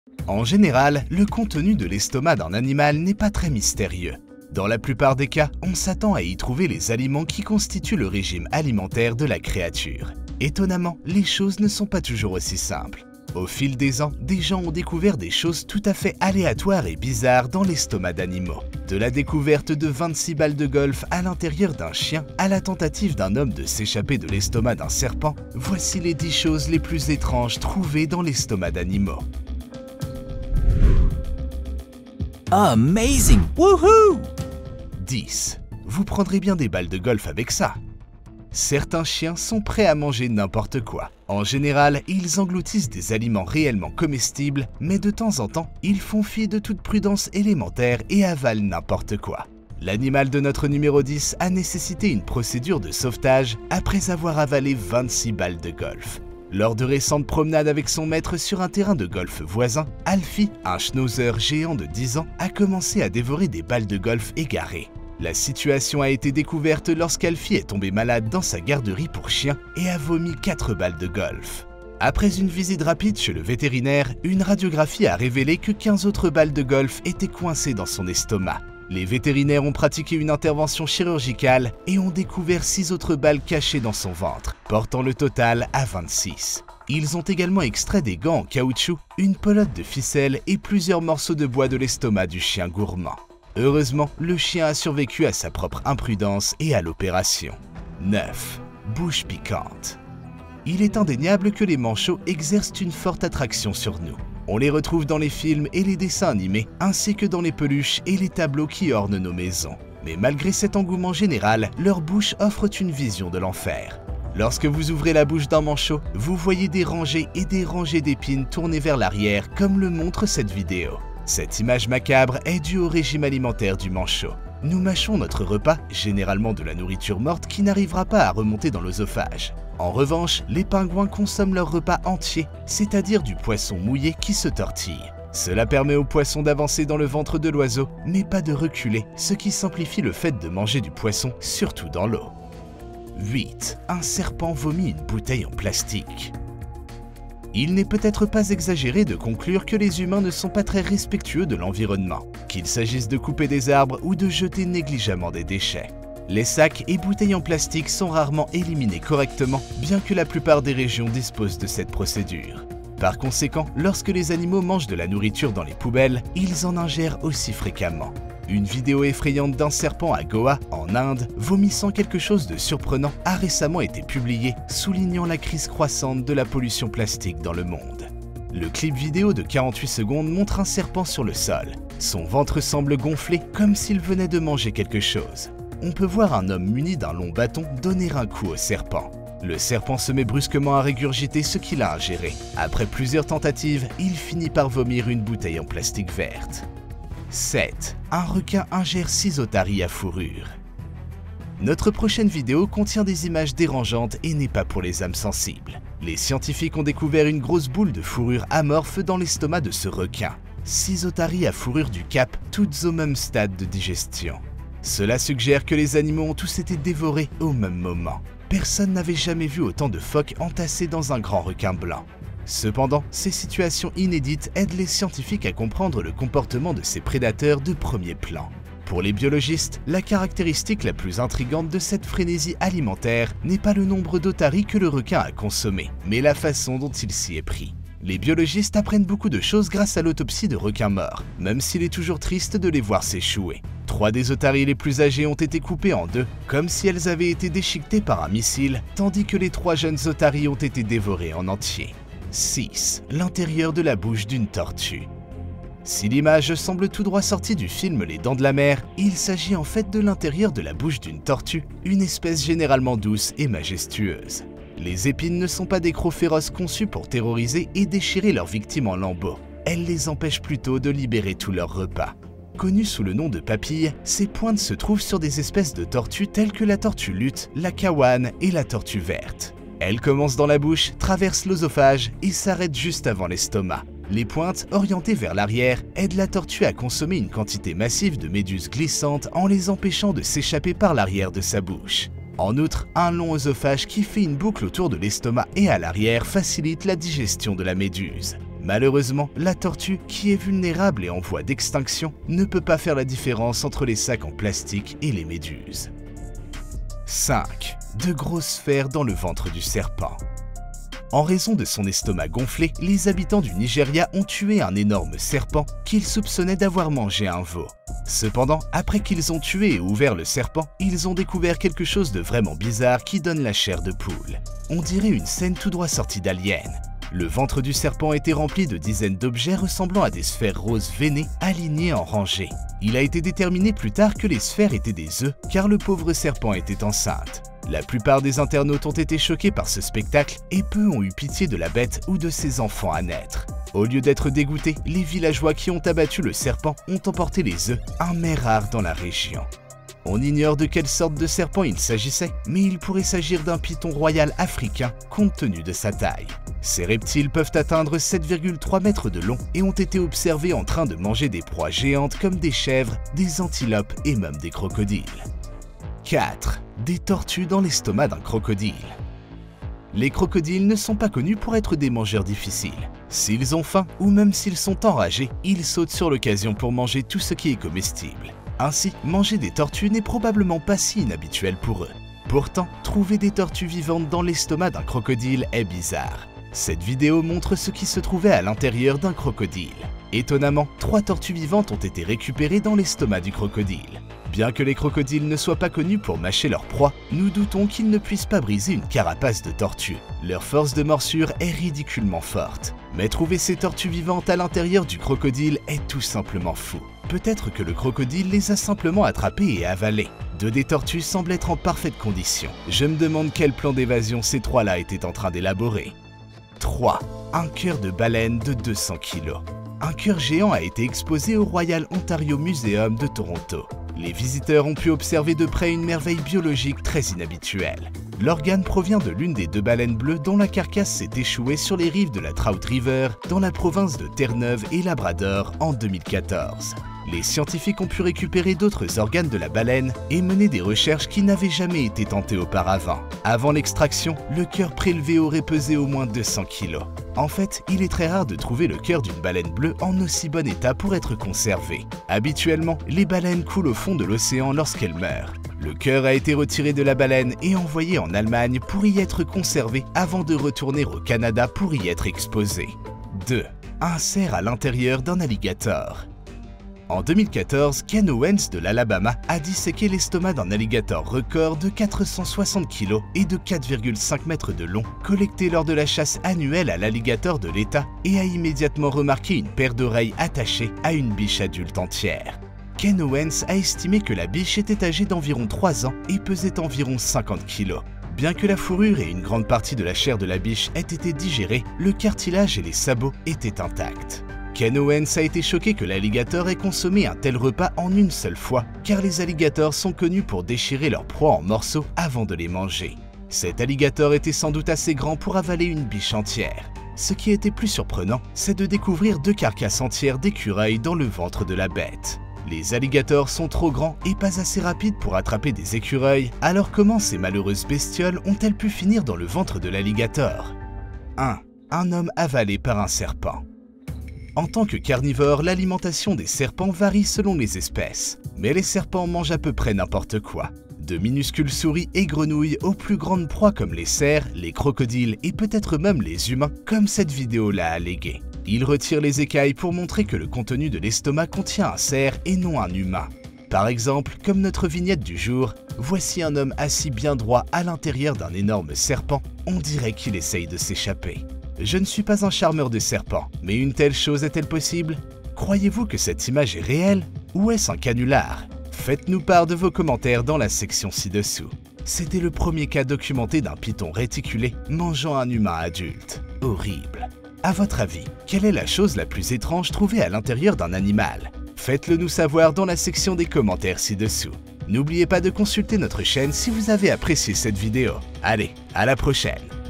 En général, le contenu de l'estomac d'un animal n'est pas très mystérieux. Dans la plupart des cas, on s'attend à y trouver les aliments qui constituent le régime alimentaire de la créature. Étonnamment, les choses ne sont pas toujours aussi simples. Au fil des ans, des gens ont découvert des choses tout à fait aléatoires et bizarres dans l'estomac d'animaux. De la découverte de 26 balles de golf à l'intérieur d'un chien, à la tentative d'un homme de s'échapper de l'estomac d'un serpent, voici les 10 choses les plus étranges trouvées dans l'estomac d'animaux. Amazing! Woohoo! 10. Vous prendrez bien des balles de golf avec ça. Certains chiens sont prêts à manger n'importe quoi. En général, ils engloutissent des aliments réellement comestibles, mais de temps en temps, ils font fi de toute prudence élémentaire et avalent n'importe quoi. L'animal de notre numéro 10 a nécessité une procédure de sauvetage après avoir avalé 26 balles de golf. Lors de récentes promenades avec son maître sur un terrain de golf voisin, Alfie, un schnauzer géant de 10 ans, a commencé à dévorer des balles de golf égarées. La situation a été découverte lorsqu'Alfie est tombé malade dans sa garderie pour chiens et a vomi 4 balles de golf. Après une visite rapide chez le vétérinaire, une radiographie a révélé que 15 autres balles de golf étaient coincées dans son estomac. Les vétérinaires ont pratiqué une intervention chirurgicale et ont découvert 6 autres balles cachées dans son ventre, portant le total à 26. Ils ont également extrait des gants en caoutchouc, une pelote de ficelle et plusieurs morceaux de bois de l'estomac du chien gourmand. Heureusement, le chien a survécu à sa propre imprudence et à l'opération. 9. Bouche piquante. Il est indéniable que les manchots exercent une forte attraction sur nous. On les retrouve dans les films et les dessins animés, ainsi que dans les peluches et les tableaux qui ornent nos maisons. Mais malgré cet engouement général, leurs bouches offrent une vision de l'enfer. Lorsque vous ouvrez la bouche d'un manchot, vous voyez des rangées et des rangées d'épines tournées vers l'arrière, comme le montre cette vidéo. Cette image macabre est due au régime alimentaire du manchot. Nous mâchons notre repas, généralement de la nourriture morte qui n'arrivera pas à remonter dans l'œsophage. En revanche, les pingouins consomment leur repas entier, c'est-à-dire du poisson mouillé qui se tortille. Cela permet au poisson d'avancer dans le ventre de l'oiseau, mais pas de reculer, ce qui simplifie le fait de manger du poisson, surtout dans l'eau. 8. Un serpent vomit une bouteille en plastique. Il n'est peut-être pas exagéré de conclure que les humains ne sont pas très respectueux de l'environnement, qu'il s'agisse de couper des arbres ou de jeter négligemment des déchets. Les sacs et bouteilles en plastique sont rarement éliminés correctement, bien que la plupart des régions disposent de cette procédure. Par conséquent, lorsque les animaux mangent de la nourriture dans les poubelles, ils en ingèrent aussi fréquemment. Une vidéo effrayante d'un serpent à Goa, en Inde, vomissant quelque chose de surprenant, a récemment été publiée, soulignant la crise croissante de la pollution plastique dans le monde. Le clip vidéo de 48 secondes montre un serpent sur le sol. Son ventre semble gonflé, comme s'il venait de manger quelque chose. On peut voir un homme muni d'un long bâton donner un coup au serpent. Le serpent se met brusquement à régurgiter ce qu'il a ingéré. Après plusieurs tentatives, il finit par vomir une bouteille en plastique verte. 7. Un requin ingère 6 otaries à fourrure. Notre prochaine vidéo contient des images dérangeantes et n'est pas pour les âmes sensibles. Les scientifiques ont découvert une grosse boule de fourrure amorphe dans l'estomac de ce requin. 6 otaries à fourrure du Cap, toutes au même stade de digestion. Cela suggère que les animaux ont tous été dévorés au même moment. Personne n'avait jamais vu autant de phoques entassés dans un grand requin blanc. Cependant, ces situations inédites aident les scientifiques à comprendre le comportement de ces prédateurs de premier plan. Pour les biologistes, la caractéristique la plus intrigante de cette frénésie alimentaire n'est pas le nombre d'otaries que le requin a consommé, mais la façon dont il s'y est pris. Les biologistes apprennent beaucoup de choses grâce à l'autopsie de requins morts, même s'il est toujours triste de les voir s'échouer. 3 des otaries les plus âgées ont été coupées en 2, comme si elles avaient été déchiquetées par un missile, tandis que les 3 jeunes otaries ont été dévorées en entier. 6. L'intérieur de la bouche d'une tortue. Si l'image semble tout droit sortie du film Les Dents de la Mer, il s'agit en fait de l'intérieur de la bouche d'une tortue, une espèce généralement douce et majestueuse. Les épines ne sont pas des crocs féroces conçus pour terroriser et déchirer leurs victimes en lambeaux. Elles les empêchent plutôt de libérer tout leur repas. Connues sous le nom de papilles, ces pointes se trouvent sur des espèces de tortues telles que la tortue luth, la kawane et la tortue verte. Elles commencent dans la bouche, traversent l'œsophage et s'arrêtent juste avant l'estomac. Les pointes, orientées vers l'arrière, aident la tortue à consommer une quantité massive de méduses glissantes en les empêchant de s'échapper par l'arrière de sa bouche. En outre, un long œsophage qui fait une boucle autour de l'estomac et à l'arrière facilite la digestion de la méduse. Malheureusement, la tortue, qui est vulnérable et en voie d'extinction, ne peut pas faire la différence entre les sacs en plastique et les méduses. 5. De grosses sphères dans le ventre du serpent. En raison de son estomac gonflé, les habitants du Nigeria ont tué un énorme serpent qu'ils soupçonnaient d'avoir mangé un veau. Cependant, après qu'ils ont tué et ouvert le serpent, ils ont découvert quelque chose de vraiment bizarre qui donne la chair de poule. On dirait une scène tout droit sortie d'Alien. Le ventre du serpent était rempli de dizaines d'objets ressemblant à des sphères roses veinées alignées en rangées. Il a été déterminé plus tard que les sphères étaient des œufs car le pauvre serpent était enceinte. La plupart des internautes ont été choqués par ce spectacle et peu ont eu pitié de la bête ou de ses enfants à naître. Au lieu d'être dégoûtés, les villageois qui ont abattu le serpent ont emporté les œufs, un mets rare dans la région. On ignore de quelle sorte de serpent il s'agissait, mais il pourrait s'agir d'un python royal africain compte tenu de sa taille. Ces reptiles peuvent atteindre 7,3 mètres de long et ont été observés en train de manger des proies géantes comme des chèvres, des antilopes et même des crocodiles. 4. Des tortues dans l'estomac d'un crocodile. Les crocodiles ne sont pas connus pour être des mangeurs difficiles. S'ils ont faim ou même s'ils sont enragés, ils sautent sur l'occasion pour manger tout ce qui est comestible. Ainsi, manger des tortues n'est probablement pas si inhabituel pour eux. Pourtant, trouver des tortues vivantes dans l'estomac d'un crocodile est bizarre. Cette vidéo montre ce qui se trouvait à l'intérieur d'un crocodile. Étonnamment, 3 tortues vivantes ont été récupérées dans l'estomac du crocodile. Bien que les crocodiles ne soient pas connus pour mâcher leur proie, nous doutons qu'ils ne puissent pas briser une carapace de tortue. Leur force de morsure est ridiculement forte. Mais trouver ces tortues vivantes à l'intérieur du crocodile est tout simplement fou. Peut-être que le crocodile les a simplement attrapées et avalées. 2 des tortues semblent être en parfaite condition. Je me demande quel plan d'évasion ces 3-là étaient en train d'élaborer. 3. Un cœur de baleine de 200 kg. Un cœur géant a été exposé au Royal Ontario Museum de Toronto. Les visiteurs ont pu observer de près une merveille biologique très inhabituelle. L'organe provient de l'une des 2 baleines bleues dont la carcasse s'est échouée sur les rives de la Trout River dans la province de Terre-Neuve et Labrador en 2014. Les scientifiques ont pu récupérer d'autres organes de la baleine et mener des recherches qui n'avaient jamais été tentées auparavant. Avant l'extraction, le cœur prélevé aurait pesé au moins 200 kg. En fait, il est très rare de trouver le cœur d'une baleine bleue en aussi bon état pour être conservé. Habituellement, les baleines coulent au fond de l'océan lorsqu'elles meurent. Le cœur a été retiré de la baleine et envoyé en Allemagne pour y être conservé avant de retourner au Canada pour y être exposé. 2. Un cerf à l'intérieur d'un alligator. En 2014, Ken Owens de l'Alabama a disséqué l'estomac d'un alligator record de 460 kg et de 4,5 mètres de long, collecté lors de la chasse annuelle à l'alligator de l'État et a immédiatement remarqué une paire d'oreilles attachées à une biche adulte entière. Ken Owens a estimé que la biche était âgée d'environ 3 ans et pesait environ 50 kg. Bien que la fourrure et une grande partie de la chair de la biche aient été digérées, le cartilage et les sabots étaient intacts. Ken Owens a été choqué que l'alligator ait consommé un tel repas en une seule fois, car les alligators sont connus pour déchirer leurs proies en morceaux avant de les manger. Cet alligator était sans doute assez grand pour avaler une biche entière. Ce qui était plus surprenant, c'est de découvrir 2 carcasses entières d'écureuils dans le ventre de la bête. Les alligators sont trop grands et pas assez rapides pour attraper des écureuils, alors comment ces malheureuses bestioles ont-elles pu finir dans le ventre de l'alligator? 1. Un homme avalé par un serpent. En tant que carnivore, l'alimentation des serpents varie selon les espèces, mais les serpents mangent à peu près n'importe quoi. De minuscules souris et grenouilles aux plus grandes proies comme les cerfs, les crocodiles et peut-être même les humains, comme cette vidéo l'a allégué. Ils retirent les écailles pour montrer que le contenu de l'estomac contient un cerf et non un humain. Par exemple, comme notre vignette du jour, voici un homme assis bien droit à l'intérieur d'un énorme serpent, on dirait qu'il essaye de s'échapper. Je ne suis pas un charmeur de serpents, mais une telle chose est-elle possible? Croyez-vous que cette image est réelle? Ou est-ce un canular? Faites-nous part de vos commentaires dans la section ci-dessous. C'était le premier cas documenté d'un python réticulé mangeant un humain adulte. Horrible. À votre avis, quelle est la chose la plus étrange trouvée à l'intérieur d'un animal? Faites-le nous savoir dans la section des commentaires ci-dessous. N'oubliez pas de consulter notre chaîne si vous avez apprécié cette vidéo. Allez, à la prochaine!